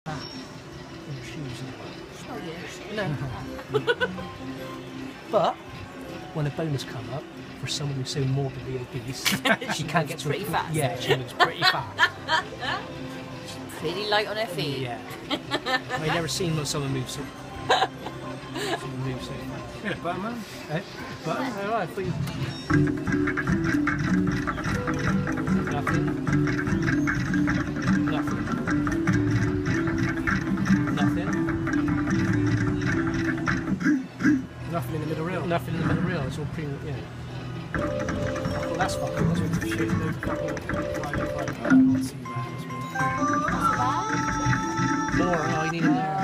in your shoes. Oh, yes. No. But when a bonus come up for someone who's so morbidly obese, she can't get to pretty fast. Yeah, she moves pretty fast. Pretty light on her feet. Yeah. I've never seen someone move so. Someone move so fast. Yeah, Batman. Eh? But alright, for you. Nothing. Nothing. Nothing. Nothing in the middle reel. Nothing in the middle reel. It's all pretty. Yeah. Well, that's fucking. That's what Shit, there's a couple of not too bad as well. more. Oh, you need in there.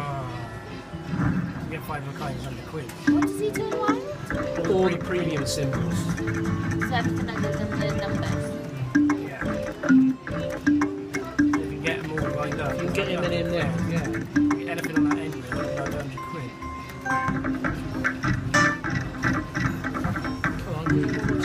You get 5 of a kind is £100. What does he do in white? All the premium symbols. So everything other than the numbers. Yeah. If you can get them all lined up. You can get him in there. Yeah. Anything on that end reel, about £100. Come on.